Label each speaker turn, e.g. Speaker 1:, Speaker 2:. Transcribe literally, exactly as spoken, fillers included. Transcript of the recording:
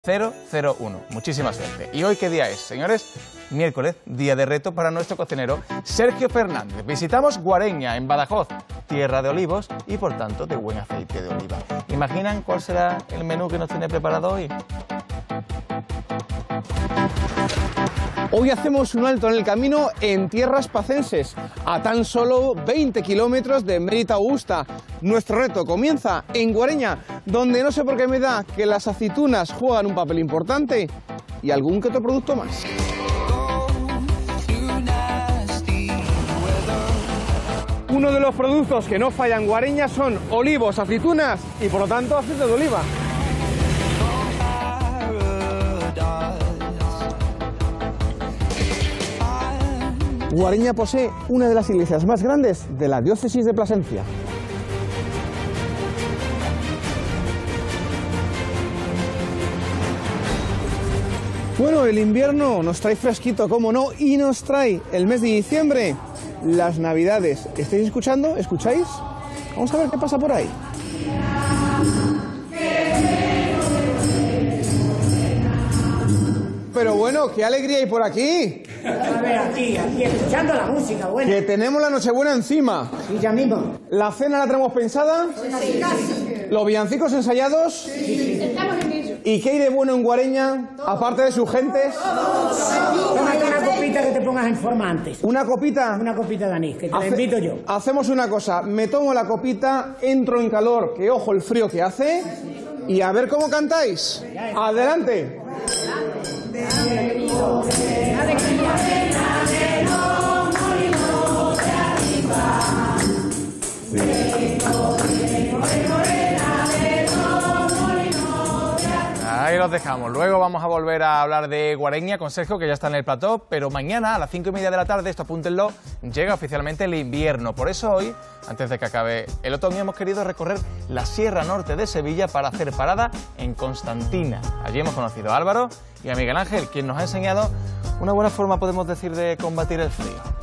Speaker 1: cero cero uno. Muchísima suerte. ¿Y hoy qué día es, señores? Miércoles, día de reto para nuestro cocinero Sergio Fernández. Visitamos Guareña, en Badajoz, tierra de olivos y por tanto de buen aceite de oliva. ¿Imaginan cuál será el menú que nos tiene preparado hoy?
Speaker 2: Hoy hacemos un alto en el camino en tierras pacenses, a tan solo veinte kilómetros de Mérida Augusta. Nuestro reto comienza en Guareña, donde no sé por qué me da que las aceitunas juegan un papel importante y algún que otro producto más. Uno de los productos que no fallan en Guareña son olivos, aceitunas y por lo tanto aceite de oliva. Guareña posee una de las iglesias más grandes de la diócesis de Plasencia. Bueno, el invierno nos trae fresquito, como no, y nos trae el mes de diciembre, las Navidades. ¿Estáis escuchando? ¿Escucháis? Vamos a ver qué pasa por ahí. Pero bueno, qué alegría hay por aquí.
Speaker 3: A ver, aquí, aquí, escuchando la música buena.
Speaker 2: Que tenemos la Nochebuena encima.
Speaker 3: Y ya mismo.
Speaker 2: ¿La cena la tenemos pensada?
Speaker 3: Sí, casi.
Speaker 2: ¿Los villancicos ensayados?
Speaker 3: Sí.
Speaker 4: Estamos en ello.
Speaker 2: ¿Y qué hay de bueno en Guareña, aparte de sus gentes?
Speaker 3: Tómate una copita que te pongas en forma antes.
Speaker 2: ¿Una copita?
Speaker 3: Una copita de anís, que te
Speaker 2: Hace-
Speaker 3: la invito yo.
Speaker 2: Hacemos una cosa, me tomo la copita, entro en calor, que ojo el frío que hace, y a ver cómo cantáis. Adelante.
Speaker 1: Ahí los dejamos. Luego vamos a volver a hablar de Guareña con Sergio, que ya está en el plató, pero mañana a las cinco y media de la tarde, esto apúntenlo, llega oficialmente el invierno. Por eso hoy, antes de que acabe el otoño, hemos querido recorrer la Sierra Norte de Sevilla para hacer parada en Constantina. Allí hemos conocido a Álvaro y a Miguel Ángel, quien nos ha enseñado una buena forma, podemos decir, de combatir el frío.